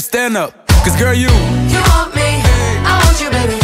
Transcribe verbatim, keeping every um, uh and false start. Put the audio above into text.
stand up. Cause girl, you You want me, I want you, baby.